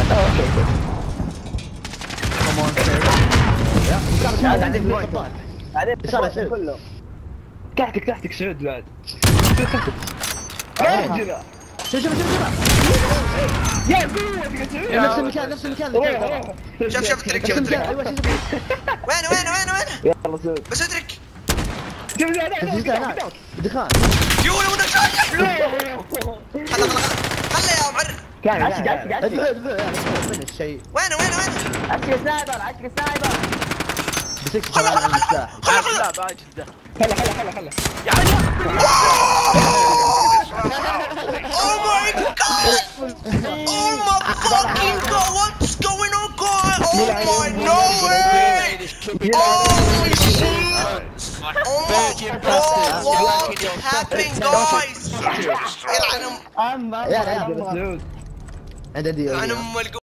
اوكي. كمان بعدين كله تحتك سعود بعد. شوف يا قوة نفس المكان شوف ترك ايوه وين يلا سعود بس ادرك دخان يو ولد خله يا معرف كان من الشيء وين عسكري سنايبر عسكري سنايبر بسكت طبعا عن المفتاح لا بعد جدا خله يا عمي Oh my god! Oh my fucking god! What's going on, guys? Oh my no way! Holy shit! Oh my god! What happened, guys? يلعن عم عند